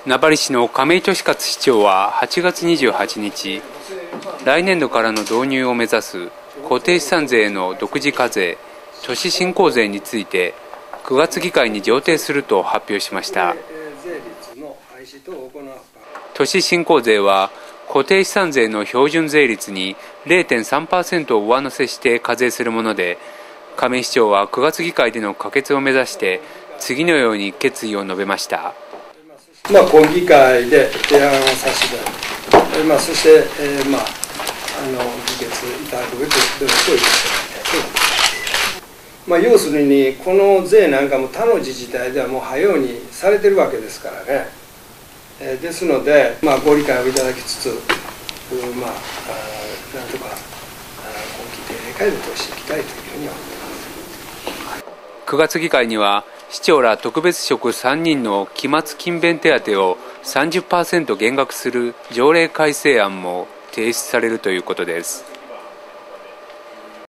名張市の亀井利勝市長は8月28日、来年度からの導入を目指す固定資産税の独自課税、都市振興税について9月議会に上程すると発表しました。都市振興税は固定資産税の標準税率に 0.3% を上乗せして課税するもので、亀井市長は9月議会での可決を目指して次のように決意を述べました。 今議会で提案をさせていただいて、そして、議決いただくべき努力をいたしています。要するにこの税なんかも他の自治体ではもう早うにされてるわけですからね。ですので、ご理解をいただきつつ、なんとか今期定例会で通していきたいというふうに思っています。 9月議会には市長ら特別職3人の期末勤勉手当を 30% 減額する条例改正案も提出されるということです。